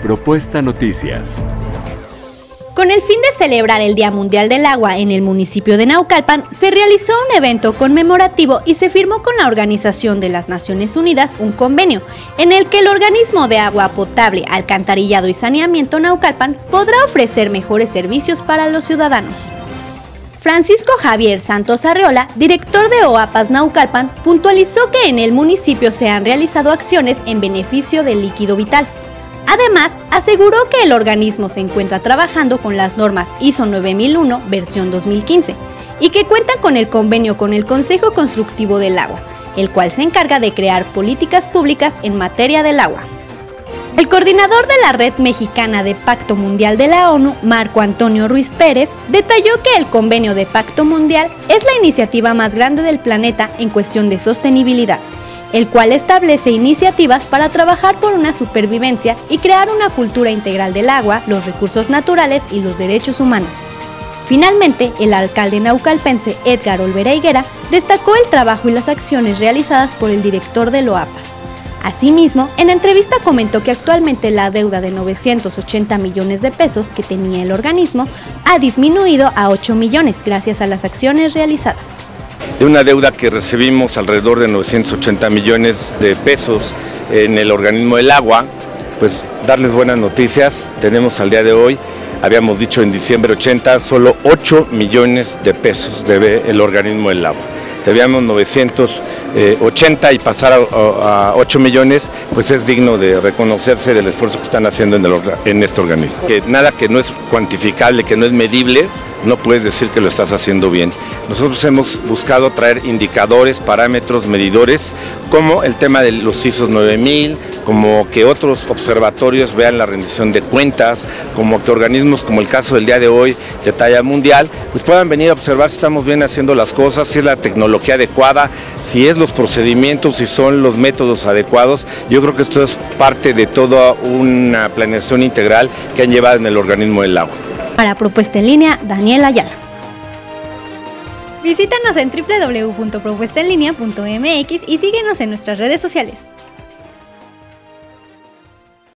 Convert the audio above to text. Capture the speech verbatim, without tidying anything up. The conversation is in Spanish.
Propuesta Noticias. Con el fin de celebrar el Día Mundial del Agua en el municipio de Naucalpan, se realizó un evento conmemorativo y se firmó con la Organización de las Naciones Unidas un convenio, en el que el Organismo de Agua Potable, Alcantarillado y Saneamiento Naucalpan podrá ofrecer mejores servicios para los ciudadanos. Francisco Javier Santos Arreola, director de OAPAS Naucalpan, puntualizó que en el municipio se han realizado acciones en beneficio del líquido vital. Además, aseguró que el organismo se encuentra trabajando con las normas I S O nueve mil uno, versión dos mil quince, y que cuenta con el convenio con el Consejo Consultivo del Agua, el cual se encarga de crear políticas públicas en materia del agua. El coordinador de la Red Mexicana de Pacto Mundial de la ONU, Marco Antonio Ruiz Pérez, detalló que el Convenio de Pacto Mundial es la iniciativa más grande del planeta en cuestión de sostenibilidad, el cual establece iniciativas para trabajar por una supervivencia y crear una cultura integral del agua, los recursos naturales y los derechos humanos. Finalmente, el alcalde naucalpense Edgar Olvera Higuera destacó el trabajo y las acciones realizadas por el director del OAPAS. Asimismo, en entrevista comentó que actualmente la deuda de novecientos ochenta millones de pesos que tenía el organismo ha disminuido a ocho millones gracias a las acciones realizadas. De una deuda que recibimos alrededor de novecientos ochenta millones de pesos en el organismo del agua, pues darles buenas noticias. Tenemos al día de hoy, habíamos dicho en diciembre ochenta, solo ocho millones de pesos debe el organismo del agua. Debíamos novecientos ochenta y pasar a, a ocho millones, pues es digno de reconocerse del esfuerzo que están haciendo en, el, en este organismo. Que nada que no es cuantificable, que no es medible, no puedes decir que lo estás haciendo bien. Nosotros hemos buscado traer indicadores, parámetros, medidores, como el tema de los I S O nueve mil, como que otros observatorios vean la rendición de cuentas, como que organismos como el caso del día de hoy de talla mundial, pues puedan venir a observar si estamos bien haciendo las cosas, si es la tecnología adecuada, si es los procedimientos, si son los métodos adecuados. Yo creo que esto es parte de toda una planeación integral que han llevado en el organismo del agua. Para Propuesta en Línea, Daniel Ayala. Visítanos en doble u doble u doble u punto propuesta en línea punto m x y síguenos en nuestras redes sociales.